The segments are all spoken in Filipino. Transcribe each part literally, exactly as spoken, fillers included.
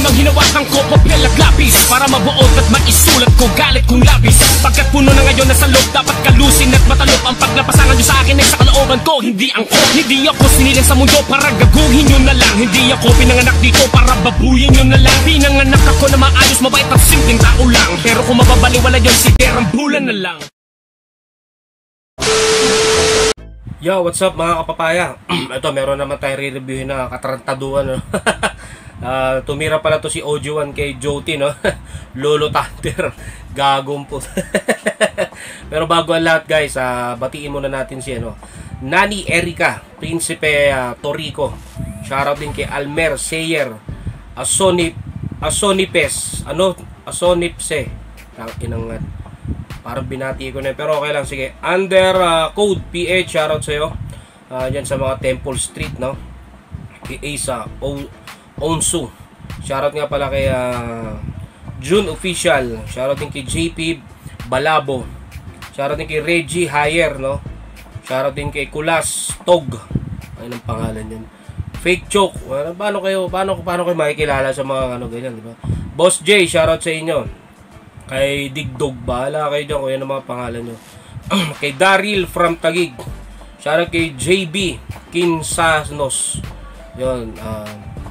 Ang hinawakan ko, papel at lapis para mabuot at maisulat ko galit kong labis. Pagkat puno na ngayon nasa loob, dapat kalusin at matalop. Ang paglapasangan nyo sa akin ay sa kalooban ko. Hindi angko, hindi ako sinilang sa mundo para gaguhin nyo na lang. Hindi ako pinanganak dito para babuyin nyo na lang. Pinanganak ako na maayos, mabait at simpleng tao lang. Pero kung mababaliwala yun, si derang bulan na lang. Yo, what's up mga kapapaya? Ito, meron naman tayong re-reviewin na katarantaduan, no? uh, tumira pala to si O G one kay Joti, no? Lolo Thunder. Gagong po. Pero bago ang lahat, guys, uh, batiin muna natin si ano, Nani Erica, Prinsipe uh, Torico. Shoutout din kay Almer Sayer, Asonip Asonipes, ano? Asonipse. Inangat. Parang binati ko na, pero okay lang, sige. Under uh, code P H, shoutout sa'yo. Uh, dyan sa mga Temple Street, no? Kay Asa Onsu. Shoutout nga pala kay uh, June Official. Shoutout din kay J P Balabo. Shoutout din kay Reggie Hayer, no? Shoutout din kay Kulas Tog. Ayun ang pangalan yun. Fake Choke. Uh, paano kayo, paano, paano kayo makikilala sa mga ano ganyan, di ba? Boss J, shoutout sa inyo. Kay Digdog, bahala kayo dyan kung yan ang mga pangalan nyo. Kay Daryl from Taguig. Shoutout kay J B Kinsanos. Yun. Uh,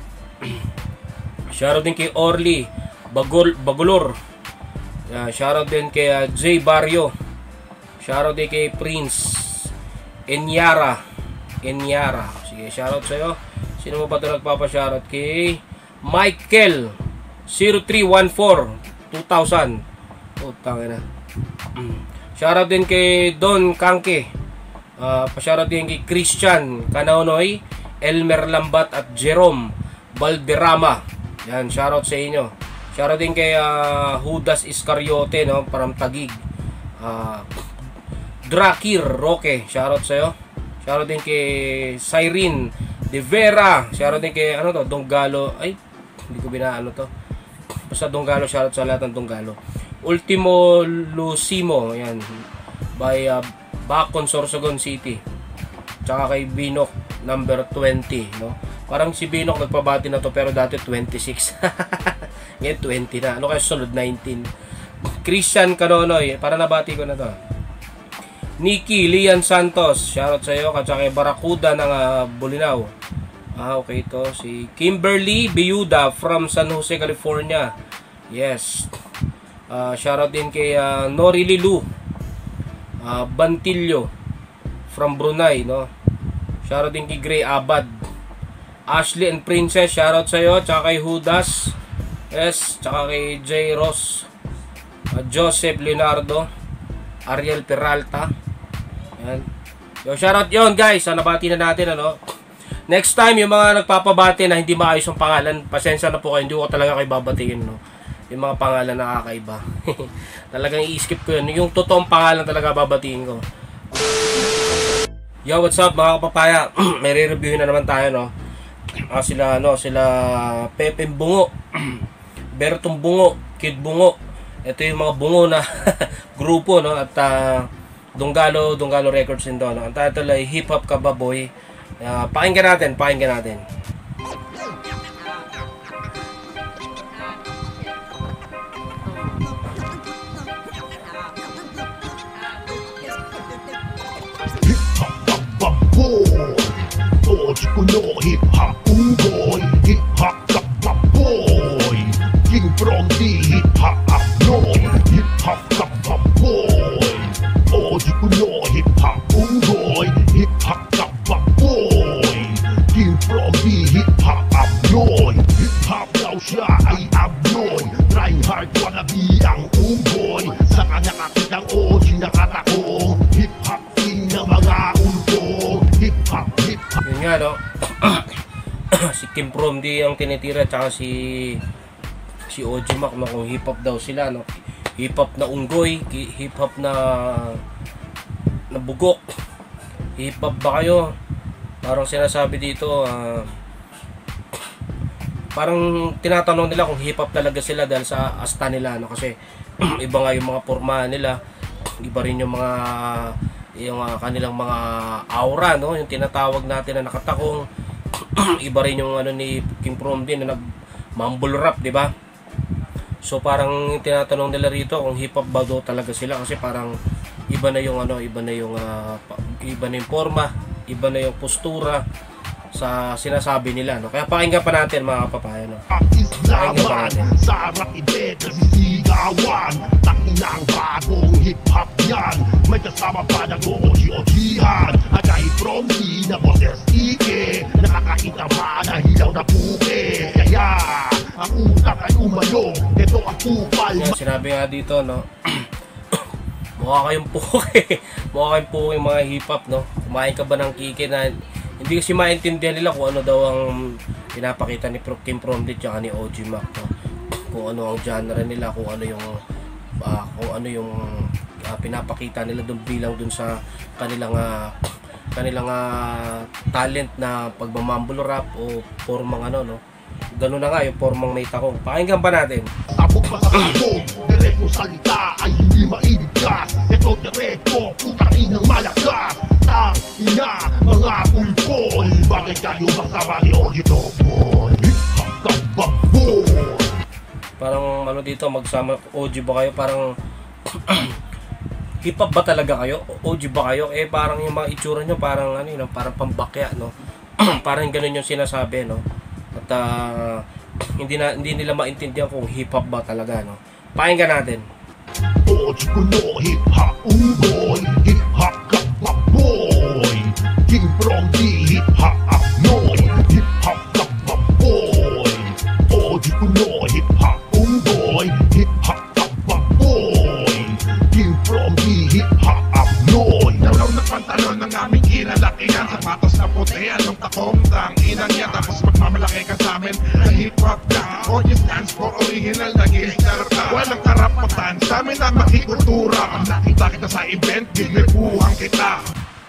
shoutout din kay Orly Bagol, Bagolor. Uh, shoutout din kay uh, J Barrio. Shoutout din kay Prince Enyara. Enyara. Sige, shoutout sa'yo. Sino mo ba ito nagpapa-shoutout? Kay Michael zero three one four two thousand. Oh, tangina. Shoutout din kay Don Kangke. Uh, pa-shoutout din kay Christian Kanaunoy, Elmer Lambat at Jerome Balderrama. Yan, shoutout sa inyo. Shoutout din kay uh, Judas Iscariote, no, from Taguig. Uh, Drakir Roque, shoutout sa iyo. Shoutout din kay Cyrene De Vera. Shoutout din kay ano to, Dongalo. Ay, hindi ko binaano to. Basta Dongalo, shoutout sa lahat ng Dongalo. Ultimo Lucimo, yan, by uh, Bacon, Sorsogon City. Tsaka kay Binok number twenty, no? Parang si Binok nagpabati na to, pero dati twenty-six. Ngayon twenty na. Ano kaya sunod? nineteen. Christian Canonoy, para nabati ko na to. Nikki Lian Santos, shoutout sa iyo. Tsaka kay Barakuda ng uh, Bulinaw. Ah, okay, to si Kimberly Biuda from San Jose, California. Yes. Uh, shoutout din kay uh, Nori Lilu uh, Bantillo from Brunei, no? Shoutout din kay Gray Abad, Ashley and Princess, shoutout sa iyo. Tsaka kay Judas S, tsaka kay J Ross, uh, Joseph Leonardo, Ariel Peralta. Yan. Yo, shoutout yon, guys. Uh, nabati na natin, ano? Next time, yung mga nagpapabati na hindi maayos ang pangalan, pasensya na po kayo, hindi ko talaga kayo babatiin, no? Yung mga pangalan na kakaiba. Talagang i-skip ko yun. Yung totoong pangalan talaga babatiin ko. Yo, what's up mga kapapaya? May re-reviewin na naman tayo, no? Ah, sila, no? Sila Pepeng Bungo, Bertong Bungo, Kid Bungo. Ito yung mga bungo na grupo, no? At uh, Dongalo, Dongalo Wreckords din doon, no? Ang title ay Hiphop Ka Ba Boy? Uh, pakinggan natin, pakinggan natin. Kuno hip-hop unggoy, hip-hop kapaboy, king from the hip-hop abnoy, hip-hop kapaboy. Oji kuno hip-hop unggoy, hip-hop kapaboy, king from the hip-hop abnoy. Hip-hop daw siya ay abnoy, trying hard wannabe ang unggoy. Sa kanya kakitang Oji nakatakong, hip-hop king na mga unggoy. Hip-hop, hip-hop. Yun nga, no? Si Kim Prom di ang tinitira, tsaka si si O G Mac, no? Kung hip-hop daw sila, no? Hip-hop na unggoy, hip-hop na na bugok. Hip-hop ba kayo? Parang sinasabi dito, uh, parang tinatanong nila kung hip-hop talaga sila dahil sa asta nila, no? Kasi iba nga yung mga pormahan nila, iba rin yung mga yung uh, kanilang mga aura, no? Yung tinatawag natin na nakatakong. Iba rin yung ano ni King Prom din na nag mumble rap, di ba? So parang tinatanong nila rito kung hip hop ba daw talaga sila kasi parang iba na yung ano, iba na yung uh, iba na yung forma, iba na yung postura sa sinasabi nila, no? Kaya pakinggan pa natin mga kapapayan, no? Pakinggan pa natin. Sarap ide, nasisigawan. Takinang bagong hip-hop yan. May kasama pa ng o-o-o-jihan. Agay from di na boses ike. Nakakita ba na hilaw na puke. Kaya ang utak ay umayo. Ito ang kupal. Yan, sinabi nga dito, no? Mukha kayong puke. Mukha kayong puke yung mga hip-hop, no? Kumain ka ba ng kike na hindi kasi maintindihan nila kung ano daw ang pinapakita ni Kim Promdi at ni O G Mac, no? Kung ano ang genre nila, kung ano yung uh, kung ano yung uh, pinapakita nila doon bilang doon sa kanilang uh, kanilang uh, talent na pagmamumble rap o formang ano, no? Ganun na nga yung formang may takong. Pakinggan pa natin. Tapos pa sa takong, direko salita ay hindi maibigkas. Ito direko, putang inang malakas. Tang ina, mga pulpol. Bakit kayo masama ni Orito Boy? Hip-hop parang ano dito, magsama O G ba kayo? Parang hip-hop ba talaga kayo? O G ba kayo? Eh parang yung mga itsura nyo parang ano, no? Parang pambakya, no? Parang ganun yung sinasabi, no? At uh, hindi na hindi nila maintindihan kung hip-hop ba talaga, no? Pakinggan natin. O G kuno hip-hop ugoy. Hip-hop kapap boy. King from the hip-hop noy. Hip-hop kapap boy. O G kuno hip-hop ugoy. Hip-hop kapap boy. King from the hip-hop noy. Dalaw na pantalon ng aming kinalakihan. Sapatos na puti, anong takong tang inang yan. Tapos magmamalaki ka sa amin na hip-hop ka. O G stands for original na gangster ka. Walang karapatan sa amin na makikultura. Pag nakita kita sa event, giglipuhan kita.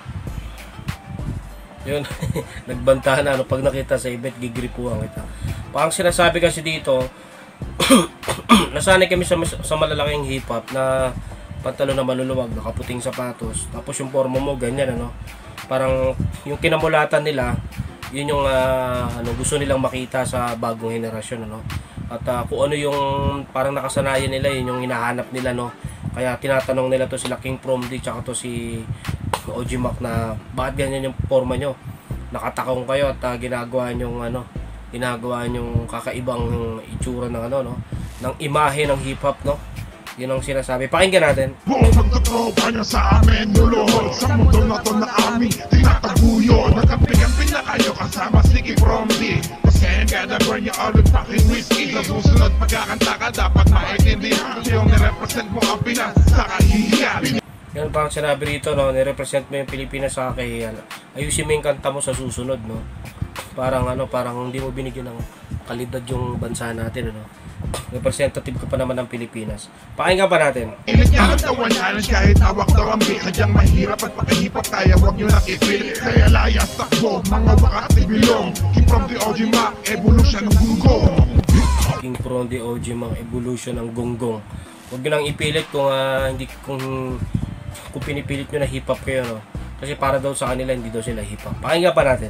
Yun, nagbanta na, ano, pag nakita sa event, gigripuhan kita. Parang sinasabi kasi dito, nasanay kami sa, sa malalaking hip-hop na pantalon na maluluwag, nakaputing sapatos, tapos yung forma mo, ganyan, ano. Parang yung kinamulatan nila, yun yung uh, ano, gusto nilang makita sa bagong henerasyon, ano. At uh, kung ano yung parang nakasanayan nila, yun yung hinahanap nila, no. Kaya tinatanong nila to sila King Promdi tsaka to si O G Mac na bakit ganyan yung forma nyo, nakatakong kayo at uh, ginagawa nyong ano, ginagawa nyong kakaibang itsura ng ano, no, ng imahe ng hip hop, no. Yun ang sinasabi. Pakinggan natin. Buong magtotropa niya sa amin, luluhod sa mundo na to na aming tinataguyo. Nagkampi-kampi na kayo kasama si King Promdi. Kasi ang gada burn you all with fucking whiskey. Sa susunod pagkakanta ka dapat maintindihan yung nirepresent mo ang Pinas sa kahihiyan. Yan parang sinabi rito, no, nirepresent mo yung Pilipinas sa kahihiyan. Ayusin mo yung kanta mo sa susunod, no. Parang ano, parang hindi mo binigyan ng kalidad yung bansa natin, ano. Representative ka pa naman ng Pilipinas. Pakinggan pa natin. Ilit niya ang tawan challenge kahit tawak daw ang big. Sadyang mahirap at pakihipap kaya huwag nyo nakipil. Kaya layas takbo, mga wakat bilong. King from the O G Mac, evolution ng gunggong. King from the O G Mac, evolution ng gunggong. Huwag nyo lang ipilit kung uh, hindi kung kung pinipilit nyo na hip hop kayo, no? Kasi para daw sa kanila hindi daw sila hip hop. Pakinggan pa natin.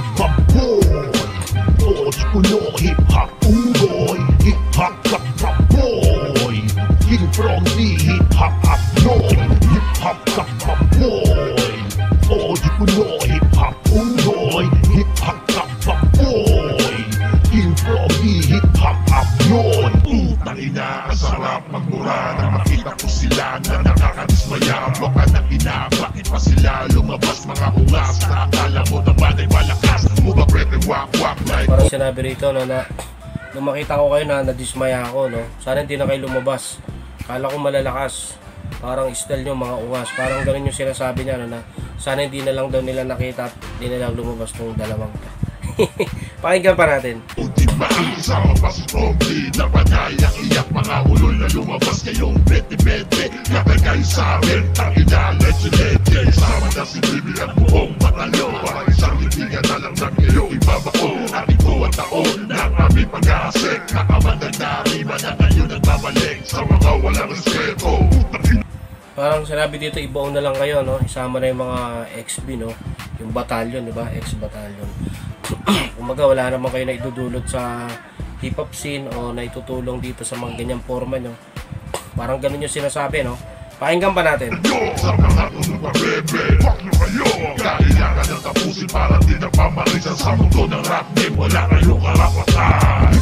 O G kuno hip-hop ugoy. Hip-hop kapap boy. King from the hip-hop noy. Hip-hop kapap boy. O G kuno hip-hop ugoy. Hip-hop kapap boy. King from the hip-hop noy. Utang ina, kasarap magmura. Nang makita ko sila na nakakadismaya. Baka na ina, bakit pa sila lumabas mga ungas? Na akala mo na baday malakas. Mula prete wak-wak like. Parang sinabi rito, no, na nung makita ko kayo na nadismaya ako, no. Sana hindi na kayo lumabas. Kala ko malalakas. Parang style nyo mga ungas. Parang ganun yung sinasabi niya, no, na sana hindi na lang daw nila nakita at hindi na lang lumabas ng dalawang. Pakinggan pa natin. O diba, isama pa si Promdi na panayak-iyak mga ulol na lumabas kayong bete-bete. Kapag kayo sa amin, tangina, leche-leche. Isama na si Bibi at buong batalyon. Para isang libigan na lang ng iyo ibabako. At ito ang taon ng aming pag-asik. Nakamandag na rima na kayo nagbabalik sa mga walang respeto. Parang sinabi dito, ibaon na lang kayo, no? Isama na yung mga X B, no? Yung batalyon, di ba? X-batalyon. Kumaga, wala naman kayo na idudulot sa hip-hop scene o naitutulong dito sa mga ganyang forma nyo. Parang ganun yung sinasabi, no? Pakinggan pa natin. Sa mga tulong pabebe, fuck nyo kayo. Kailangan nang tapusin para di nagpamarisan sa mundo ng rap game. Wala kayong karapatan.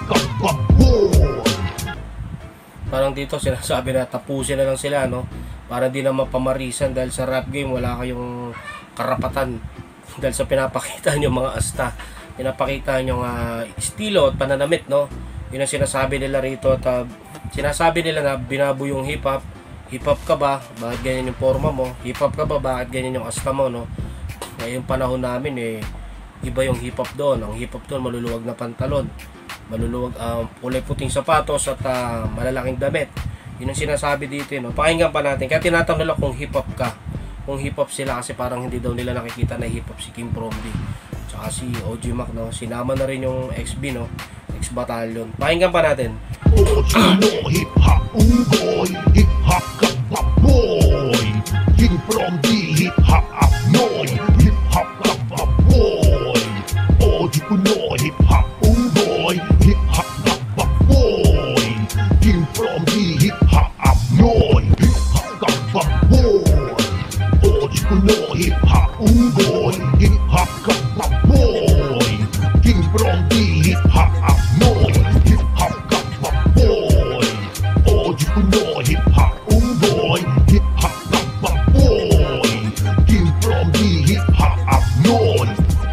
Parang dito sinasabi na tapusin na lang sila, no? Para di na mapamarisan dahil sa rap game wala kayong karapatan. Dahil sa pinapakita nyo mga asta, pinapakita nyo uh, estilo at pananamit, no? Yun ang sinasabi nila rito at uh, sinasabi nila na binabu yung hip-hop. Hip-hop ka ba? Bakit ganyan yung forma mo? Hip-hop ka ba? Bakit ganyan yung asta mo, no? Ngayong panahon namin, eh, iba yung hip-hop doon. Ang hip-hop doon, maluluwag na pantalon. Maluluwag, um, kulay puting sapatos at uh, malalaking damit. Yun ang sinasabi dito, no? Pakinggan pa natin. Kaya tinatanong nila kung hip-hop ka. Kung hip-hop sila kasi parang hindi daw nila nakikita na hip-hop si King Promdi. Tsaka si O G Mac, no? Sinama na rin yung X B, no? X-Battalion. Pakinggan pa natin. O Chino, hip-hop unggoy, hip-hop kapaboy, King Promdi, hip-hop apnoy, hip-hop kapaboy. O Chino, hip-hop unggoy, hip-hop kapaboy, King Promdi, hip-hop apnoy, hip-hop kapaboy. O Chino, hip-hop unggoy, hip-hop kapaboy, King Promdi, hip-hop apnoy, hip-hop kapaboy. O Chino, hip-hop unggoy, hip-hop kapaboy, King Promdi, hip-hop apnoy.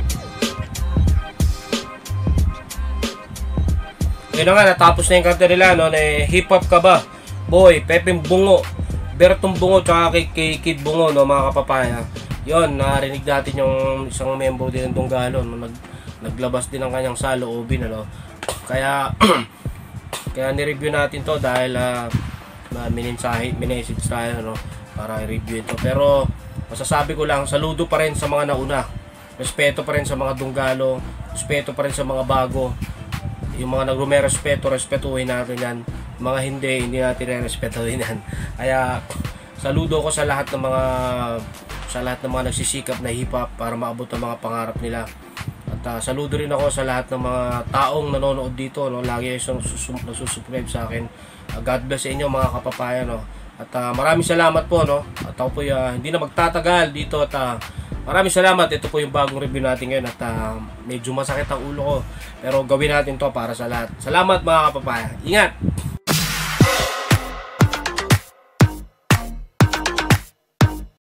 Yun na nga, natapos na yung kanta nila, no? Na hip-hop ka ba? Boy, Pepeng Bungo, Bertong Bungo, tsaka kay, kay Kid Bungo, no, mga kapapaya. Yun, narinig natin yung isang member din ng Dongalo, no? Nag, naglabas din ng kanyang saloobin, ano? Kaya, kaya ni-review natin to dahil uh, mininsahe, minessage tayo, no? Para i-review ito. Pero, masasabi ko lang, saludo pa rin sa mga nauna. Respeto pa rin sa mga Dongalo, respeto pa rin sa mga bago. Yung mga nagrume-respeto, respetuhin natin yan. Mga hindi, hindi natin respetuhin yan. Kaya, saludo ko sa lahat ng mga sa lahat ng mga nagsisikap na hip-hop para maabot ang mga pangarap nila. At uh, saludo rin ako sa lahat ng mga taong nanonood dito, no? Lagi yung nagsusubscribe sa akin. Uh, God bless sa inyo mga kapapaya, no? At uh, maraming salamat po, no? At ako po uh, hindi na magtatagal dito at uh, maraming salamat. Ito po yung bagong review natin ngayon at uh, medyo masakit ang ulo ko. Pero gawin natin to para sa lahat. Salamat mga kapapaya. Ingat!